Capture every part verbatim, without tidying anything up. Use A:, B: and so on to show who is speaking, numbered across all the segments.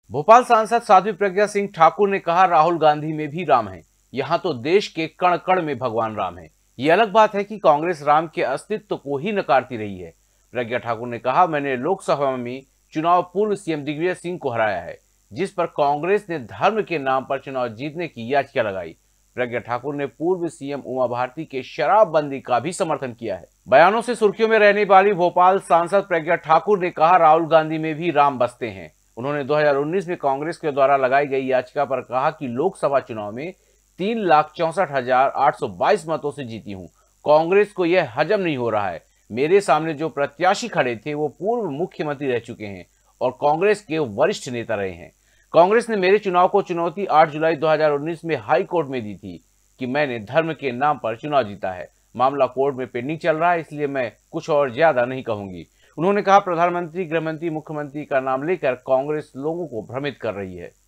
A: भोपाल सांसद साध्वी प्रज्ञा सिंह ठाकुर ने कहा, राहुल गांधी में भी राम है। यहाँ तो देश के कण कण में भगवान राम है। ये अलग बात है कि कांग्रेस राम के अस्तित्व को ही नकारती रही है। प्रज्ञा ठाकुर ने कहा, मैंने लोकसभा में चुनाव पूर्व सीएम दिग्विजय सिंह को हराया है, जिस पर कांग्रेस ने धर्म के नाम पर चुनाव जीतने की याचिका लगाई। प्रज्ञा ठाकुर ने पूर्व सीएम उमा भारती के शराबबंदी का भी समर्थन किया है। बयानों से सुर्खियों में रहने वाली भोपाल सांसद प्रज्ञा ठाकुर ने कहा, राहुल गांधी में भी राम बसते हैं। उन्होंने दो हज़ार उन्नीस में कांग्रेस के द्वारा लगाई गई याचिका पर कहा कि लोकसभा चुनाव में तीन लाख चौसठ हजार आठ सौ बाईस मतों से जीती हूं। कांग्रेस को यह हजम नहीं हो रहा है। मेरे सामने जो प्रत्याशी खड़े थे वो पूर्व मुख्यमंत्री रह चुके हैं और कांग्रेस के वरिष्ठ नेता रहे हैं। कांग्रेस ने मेरे चुनाव को चुनौती आठ जुलाई दो हज़ार उन्नीस में हाई कोर्ट में दी थी कि मैंने धर्म के नाम पर चुनाव जीता है। मामला कोर्ट में पेंडिंग चल रहा है, इसलिए मैं कुछ और ज्यादा नहीं कहूंगी। उन्होंने कहा, प्रधानमंत्री, गृहमंत्री, मुख्यमंत्री का नाम लेकर कांग्रेस लोगों को भ्रमित कर रही है।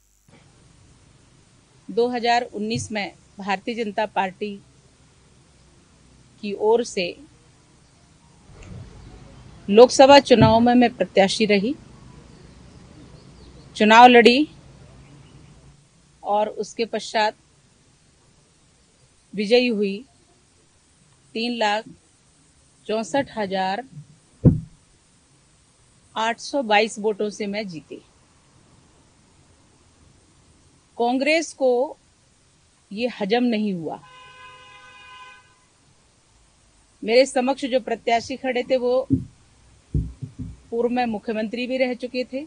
B: दो हज़ार उन्नीस में भारतीय जनता पार्टी की ओर से लोकसभा चुनाव में मैं प्रत्याशी रही, चुनाव लड़ी और उसके पश्चात विजयी हुई। तीन लाख चौसठ हजार आठ सौ बाईस वोटों से मैं जीती। कांग्रेस को ये हजम नहीं हुआ। मेरे समक्ष जो प्रत्याशी खड़े थे वो पूर्व में मुख्यमंत्री भी रह चुके थे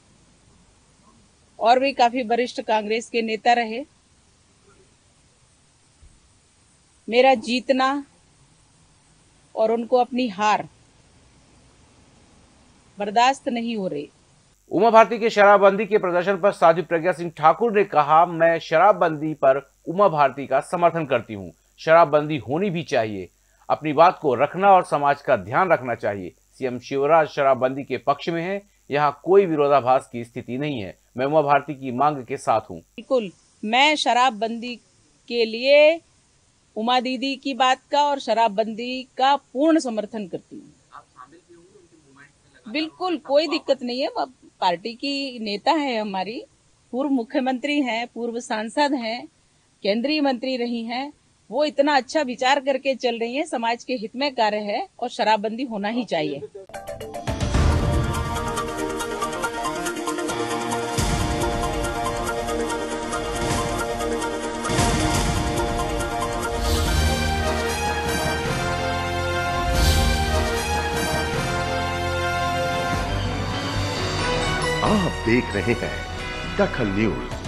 B: और भी काफी वरिष्ठ कांग्रेस के नेता रहे। मेरा जीतना और उनको अपनी हार बर्दाश्त नहीं हो रही।
A: उमा भारती के शराबबंदी के प्रदर्शन पर साध्वी प्रज्ञा सिंह ठाकुर ने कहा, मैं शराबबंदी पर उमा भारती का समर्थन करती हूं। शराबबंदी होनी भी चाहिए। अपनी बात को रखना और समाज का ध्यान रखना चाहिए। सीएम शिवराज शराबबंदी के पक्ष में है। यहाँ कोई विरोधाभास की स्थिति नहीं है। मैं उमा भारती की मांग के साथ हूँ।
B: बिल्कुल, मैं शराबबंदी के लिए उमा दीदी की बात का और शराबबंदी का पूर्ण समर्थन करती हूँ। बिल्कुल कोई दिक्कत नहीं है। पार्टी की नेता है, हमारी पूर्व मुख्यमंत्री हैं, पूर्व सांसद हैं, केंद्रीय मंत्री रही हैं। वो इतना अच्छा विचार करके चल रही हैं, समाज के हित में कार्य है और शराबबंदी होना ही चाहिए।
C: आप देख रहे हैं दखल न्यूज।